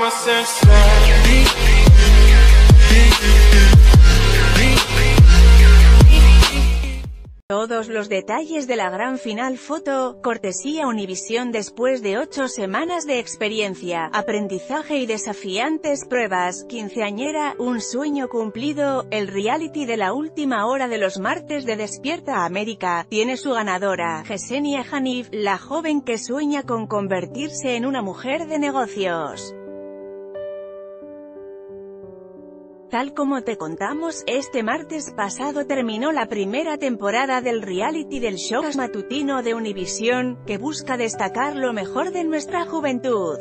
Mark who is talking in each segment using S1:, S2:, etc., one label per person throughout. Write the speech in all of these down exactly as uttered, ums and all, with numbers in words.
S1: Todos los detalles de la gran final foto, cortesía Univisión. Después de ocho semanas de experiencia, aprendizaje y desafiantes pruebas, quinceañera, un sueño cumplido, el reality de la última hora de los martes de Despierta América, tiene su ganadora, Yesenia Hanif, la joven que sueña con convertirse en una mujer de negocios. Tal como te contamos, este martes pasado terminó la primera temporada del reality del show matutino de Univisión, que busca destacar lo mejor de nuestra juventud.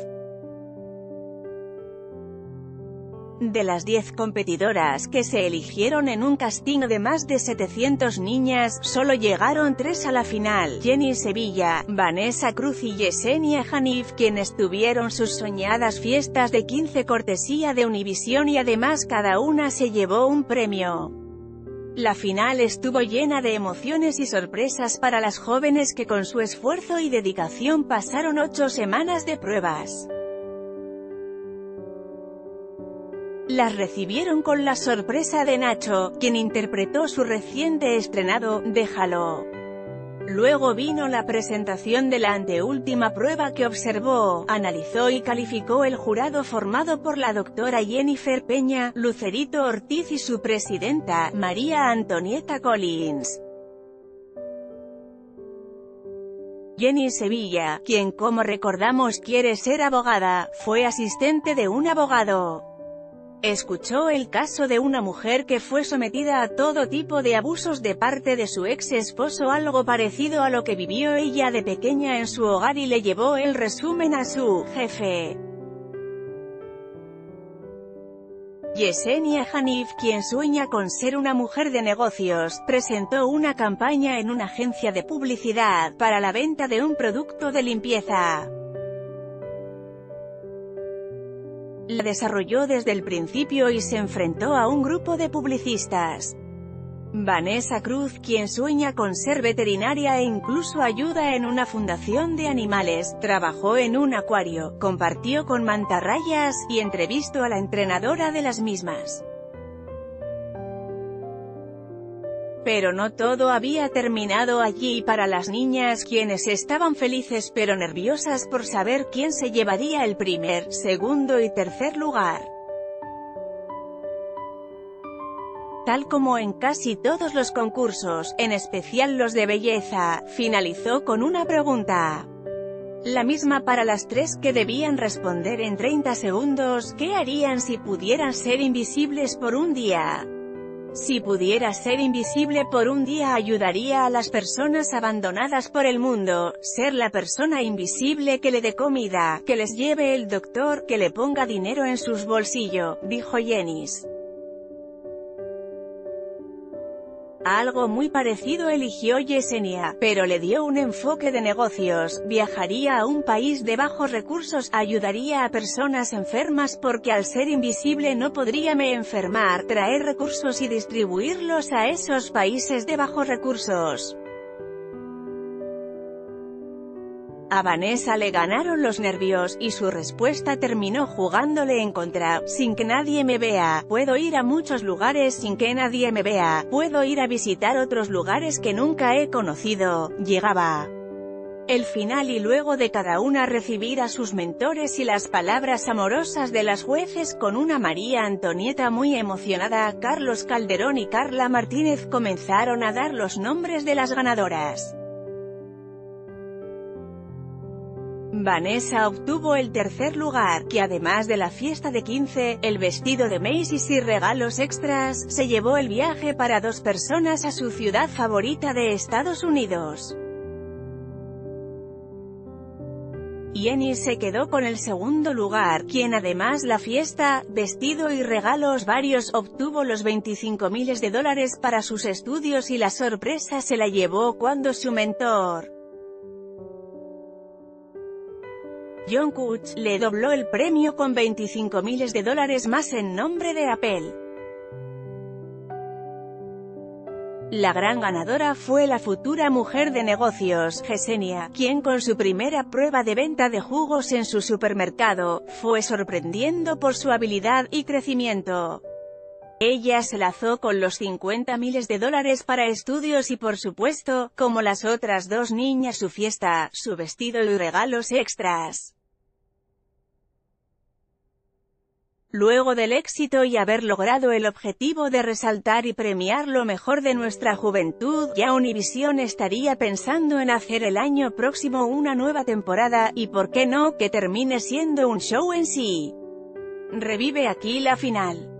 S1: De las diez competidoras que se eligieron en un casting de más de setecientas niñas, solo llegaron tres a la final: Jenny Sevilla, Vanessa Cruz y Yesenia Hanif, quienes tuvieron sus soñadas fiestas de quince cortesía de Univisión y además cada una se llevó un premio. La final estuvo llena de emociones y sorpresas para las jóvenes que con su esfuerzo y dedicación pasaron ocho semanas de pruebas. Las recibieron con la sorpresa de Nacho, quien interpretó su reciente estrenado Déjalo. Luego vino la presentación de la anteúltima prueba que observó, analizó y calificó el jurado formado por la doctora Jennifer Peña, Lucerito Ortiz y su presidenta, María Antonieta Collins. Jenny Sevilla, quien como recordamos quiere ser abogada, fue asistente de un abogado. Escuchó el caso de una mujer que fue sometida a todo tipo de abusos de parte de su ex esposo, algo parecido a lo que vivió ella de pequeña en su hogar, y le llevó el resumen a su jefe. Yesenia Hanif, quien sueña con ser una mujer de negocios, presentó una campaña en una agencia de publicidad para la venta de un producto de limpieza. La desarrolló desde el principio y se enfrentó a un grupo de publicistas. Vanessa Cruz, quien sueña con ser veterinaria e incluso ayuda en una fundación de animales, trabajó en un acuario, compartió con mantarrayas, y entrevistó a la entrenadora de las mismas. Pero no todo había terminado allí para las niñas, quienes estaban felices pero nerviosas por saber quién se llevaría el primer, segundo y tercer lugar. Tal como en casi todos los concursos, en especial los de belleza, finalizó con una pregunta. La misma para las tres, que debían responder en treinta segundos, ¿qué harían si pudieran ser invisibles por un día? Si pudiera ser invisible por un día, ayudaría a las personas abandonadas por el mundo, ser la persona invisible que le dé comida, que les lleve el doctor, que le ponga dinero en sus bolsillos, dijo Jenis. Algo muy parecido eligió Yesenia, pero le dio un enfoque de negocios. Viajaría a un país de bajos recursos, ayudaría a personas enfermas porque al ser invisible no podría me enfermar, traer recursos y distribuirlos a esos países de bajos recursos. A Vanessa le ganaron los nervios, y su respuesta terminó jugándole en contra. Sin que nadie me vea, puedo ir a muchos lugares sin que nadie me vea, puedo ir a visitar otros lugares que nunca he conocido. Llegaba el final y luego de cada una recibir a sus mentores y las palabras amorosas de las jueces, con una María Antonieta muy emocionada, Carlos Calderón y Carla Martínez comenzaron a dar los nombres de las ganadoras. Vanessa obtuvo el tercer lugar, que además de la fiesta de quince, el vestido de Macy's y regalos extras, se llevó el viaje para dos personas a su ciudad favorita de Estados Unidos. Jenny se quedó con el segundo lugar, quien además la fiesta, vestido y regalos varios, obtuvo los veinticinco miles de dólares para sus estudios, y la sorpresa se la llevó cuando su mentor, John Kutch, le dobló el premio con veinticinco miles de dólares más en nombre de Apple. La gran ganadora fue la futura mujer de negocios, Yesenia, quien con su primera prueba de venta de jugos en su supermercado, fue sorprendiendo por su habilidad y crecimiento. Ella se lanzó con los cincuenta miles de dólares para estudios y por supuesto, como las otras dos niñas, su fiesta, su vestido y regalos extras. Luego del éxito y haber logrado el objetivo de resaltar y premiar lo mejor de nuestra juventud, ya Univision estaría pensando en hacer el año próximo una nueva temporada, y por qué no, que termine siendo un show en sí. Revive aquí la final.